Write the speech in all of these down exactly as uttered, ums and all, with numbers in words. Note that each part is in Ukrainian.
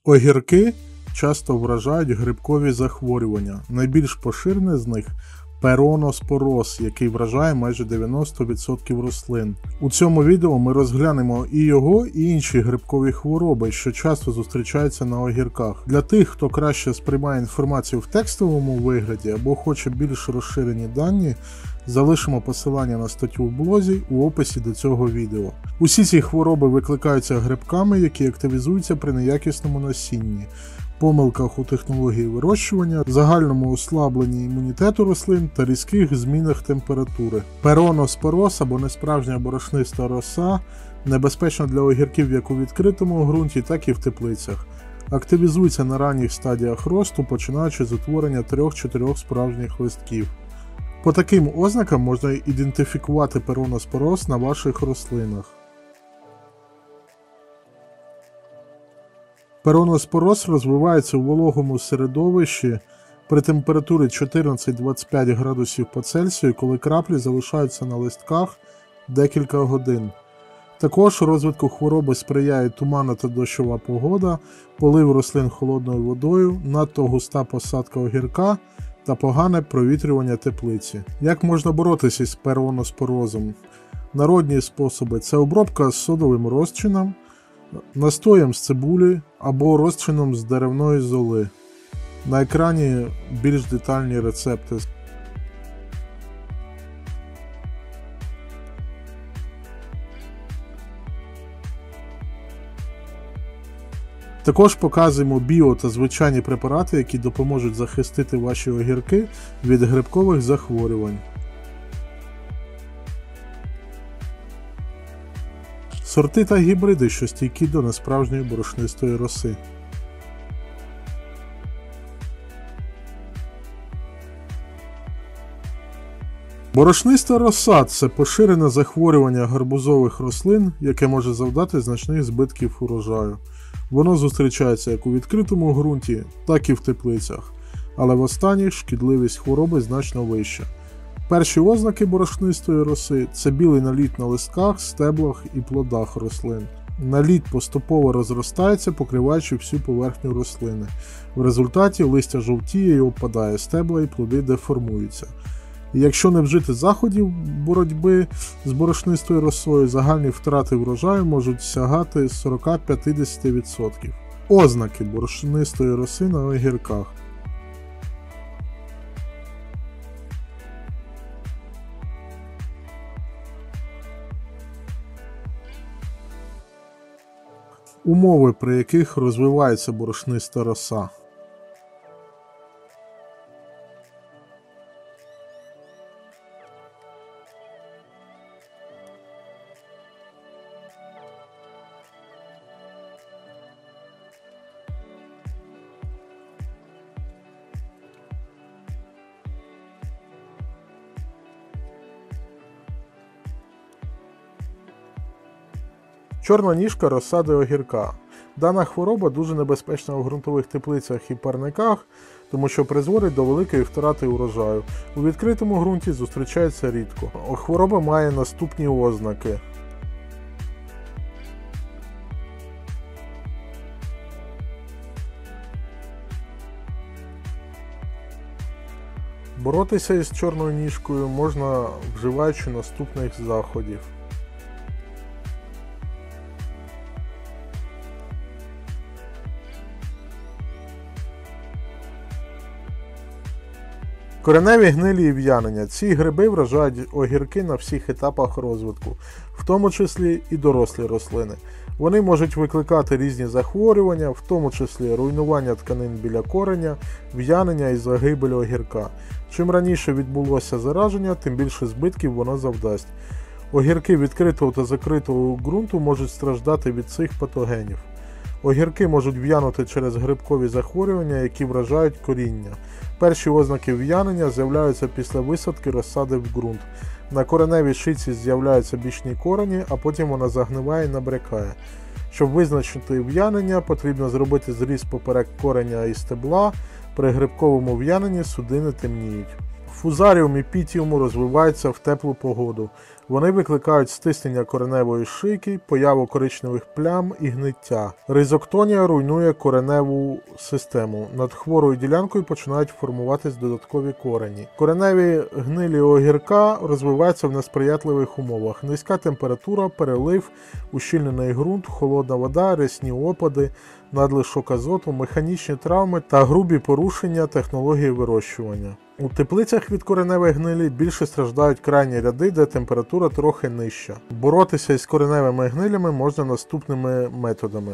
Огірки часто вражають грибкові захворювання. Найбільш поширене з них – пероноспороз, який вражає майже дев'яносто відсотків рослин. У цьому відео ми розглянемо і його, і інші грибкові хвороби, що часто зустрічаються на огірках. Для тих, хто краще сприймає інформацію в текстовому вигляді або хоче більш розширені дані, залишимо посилання на статтю в блозі у описі до цього відео. Усі ці хвороби викликаються грибками, які активізуються при неякісному насінні, помилках у технології вирощування, загальному ослабленні імунітету рослин та різких змінах температури. Пероноспороз або несправжня борошниста роса небезпечна для огірків як у відкритому ґрунті, так і в теплицях. Активізується на ранніх стадіях росту, починаючи з утворення трьох-чотирьох справжніх листків. По таким ознакам можна ідентифікувати пероноспороз на ваших рослинах. Пероноспороз розвивається у вологому середовищі при температурі чотирнадцять - двадцять п'ять градусів по Цельсію, коли краплі залишаються на листках декілька годин. Також розвитку хвороби сприяє туманна та дощова погода, полив рослин холодною водою, надто густа посадка огірка та погане провітрювання теплиці. Як можна боротися з пероноспорозом? Народні способи – це обробка з содовим розчином, настоєм з цибулі або розчином з деревної золи. На екрані більш детальні рецепти. Також показуємо біо та звичайні препарати, які допоможуть захистити ваші огірки від грибкових захворювань. Сорти та гібриди, що стійкі до несправжньої борошнистої роси. Борошниста роса – це поширене захворювання гарбузових рослин, яке може завдати значних збитків урожаю. Воно зустрічається як у відкритому ґрунті, так і в теплицях, але в останніх шкідливість хвороби значно вища. Перші ознаки борошнистої роси – це білий наліт на листках, стеблах і плодах рослин. Наліт поступово розростається, покриваючи всю поверхню рослини. В результаті листя жовтіє і опадає, стебла і плоди деформуються. І якщо не вжити заходів боротьби з борошнистою росою, загальні втрати врожаю можуть сягати сорок до п'ятдесяти відсотків. Ознаки борошнистої роси на огірках. Умови, при яких розвивається борошниста роса. Чорна ніжка розсади огірка. Дана хвороба дуже небезпечна у ґрунтових теплицях і парниках, тому що призводить до великої втрати урожаю. У відкритому ґрунті зустрічається рідко. Хвороба має наступні ознаки. Боротися із чорною ніжкою можна, вживаючи наступних заходів. Кореневі гнилі і в'янення. Ці гриби вражають огірки на всіх етапах розвитку, в тому числі і дорослі рослини. Вони можуть викликати різні захворювання, в тому числі руйнування тканин біля кореня, в'янення і загибель огірка. Чим раніше відбулося зараження, тим більше збитків воно завдасть. Огірки відкритого та закритого ґрунту можуть страждати від цих патогенів. Огірки можуть в'янути через грибкові захворювання, які вражають коріння. Перші ознаки в'янення з'являються після висадки розсади в ґрунт. На кореневій шийці з'являються бічні корені, а потім вона загниває і набрякає. Щоб визначити в'янення, потрібно зробити зріз поперек кореня і стебла. При грибковому в'яненні судини темніють. Фузаріум і пітіум розвиваються в теплу погоду. Вони викликають стиснення кореневої шийки, появу коричневих плям і гниття. Ризоктонія руйнує кореневу систему. Над хворою ділянкою починають формуватись додаткові корені. Кореневі гнилі огірка розвиваються в несприятливих умовах. Низька температура, перелив, ущільнений ґрунт, холодна вода, рясні опади, надлишок азоту, механічні травми та грубі порушення технології вирощування. У теплицях від кореневої гнилі більше страждають крайні ряди, де температура трохи нижча. Боротися із кореневими гнилями можна наступними методами.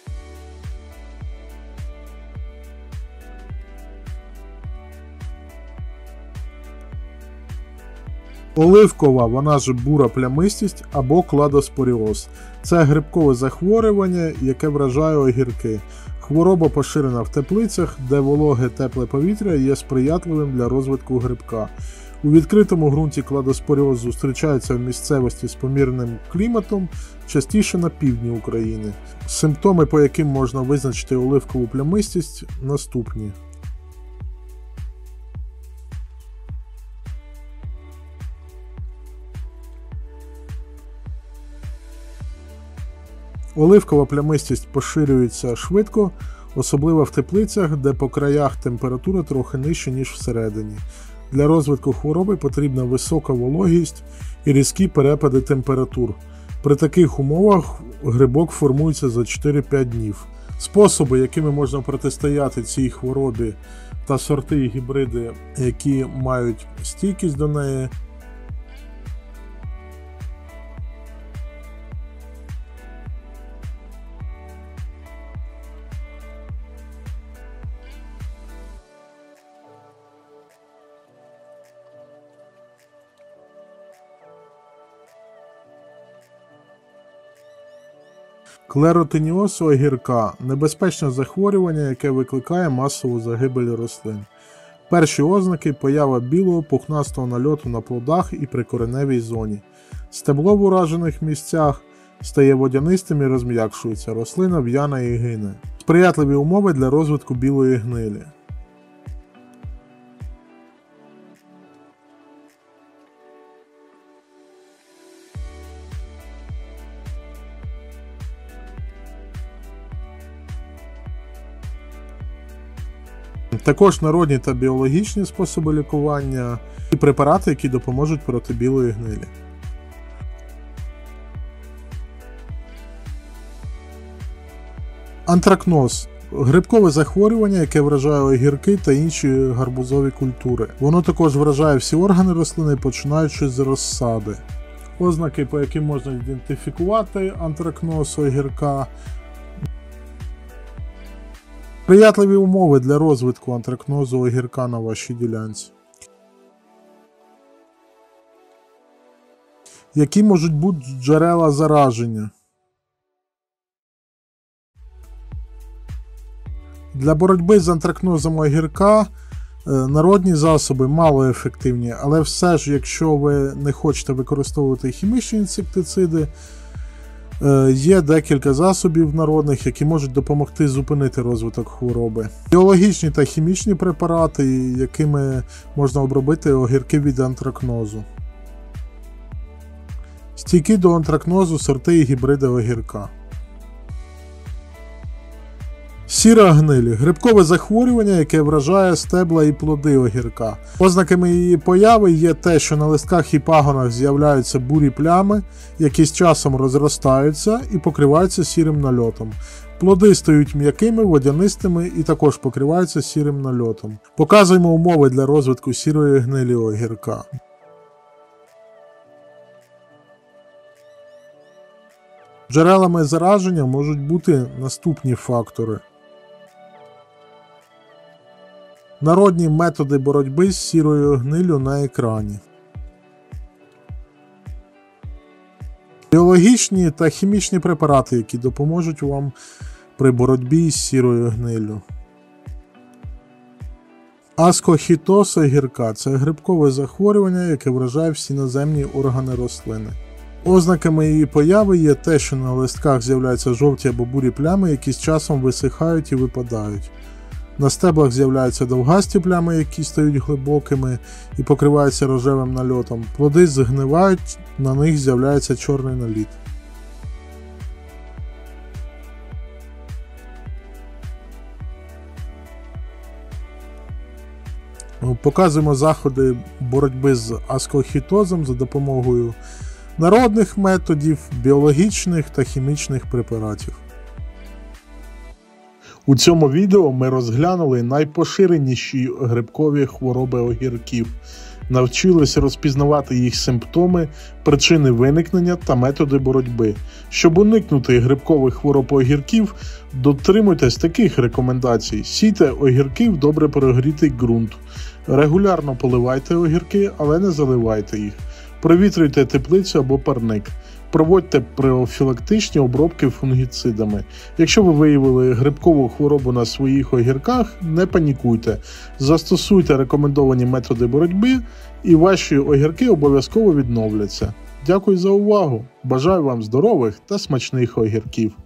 Оливкова, вона ж бура плямистість або кладоспоріоз. Це грибкове захворювання, яке вражає огірки. Хвороба поширена в теплицях, де вологе тепле повітря є сприятливим для розвитку грибка. У відкритому ґрунті кладоспоріоз зустрічається в місцевості з помірним кліматом, частіше на півдні України. Симптоми, по яким можна визначити оливкову плямистість, наступні. Оливкова плямистість поширюється швидко, особливо в теплицях, де по краях температура трохи нижча, ніж всередині. Для розвитку хвороби потрібна висока вологість і різкі перепади температур. При таких умовах грибок формується за чотири-п'ять днів. Способи, якими можна протистояти цій хворобі, та сорти і гібриди, які мають стійкість до неї. Клеротиніоз у огірка – небезпечне захворювання, яке викликає масову загибель рослин. Перші ознаки – поява білого пухнастого нальоту на плодах і прикореневій зоні. Стебло в уражених місцях стає водянистим і розм'якшується, рослина в'яне і гине. Сприятливі умови для розвитку білої гнилі. Також народні та біологічні способи лікування і препарати, які допоможуть проти білої гнилі. Антракноз – грибкове захворювання, яке вражає огірки та інші гарбузові культури. Воно також вражає всі органи рослини, починаючи з розсади. Ознаки, по яким можна ідентифікувати антракноз огірка. Сприятливі умови для розвитку антракнозу огірка на вашій ділянці. Які можуть бути джерела зараження? Для боротьби з антракнозом огірка народні засоби малоефективні, але все ж, якщо ви не хочете використовувати хімічні інсектициди, є декілька засобів народних, які можуть допомогти зупинити розвиток хвороби. Біологічні та хімічні препарати, якими можна обробити огірки від антракнозу. Стійкі до антракнозу сорти і гібриди огірка. Сіра гниль – грибкове захворювання, яке вражає стебла і плоди огірка. Ознаками її появи є те, що на листках і пагонах з'являються бурі плями, які з часом розростаються і покриваються сірим нальотом. Плоди стають м'якими, водянистими і також покриваються сірим нальотом. Показуємо умови для розвитку сірої гнилі огірка. Джерелами зараження можуть бути наступні фактори. Народні методи боротьби з сірою гниллю на екрані. Біологічні та хімічні препарати, які допоможуть вам при боротьбі з сірою гниллю. Аскохітоз огірка – це грибкове захворювання, яке вражає всі наземні органи рослини. Ознаками її появи є те, що на листках з'являються жовті або бурі плями, які з часом висихають і випадають. На стеблах з'являються довгасті плями, які стають глибокими і покриваються рожевим нальотом. Плоди згнивають, на них з'являється чорний наліт. Показуємо заходи боротьби з аскохітозом за допомогою народних методів, біологічних та хімічних препаратів. У цьому відео ми розглянули найпоширеніші грибкові хвороби огірків, навчилися розпізнавати їх симптоми, причини виникнення та методи боротьби. Щоб уникнути грибкових хвороб огірків, дотримуйтесь таких рекомендацій. Сійте огірки в добре прогрітий ґрунт. Регулярно поливайте огірки, але не заливайте їх. Провітрюйте теплицю або парник. Проводьте профілактичні обробки фунгіцидами. Якщо ви виявили грибкову хворобу на своїх огірках, не панікуйте. Застосуйте рекомендовані методи боротьби і ваші огірки обов'язково відновляться. Дякую за увагу! Бажаю вам здорових та смачних огірків!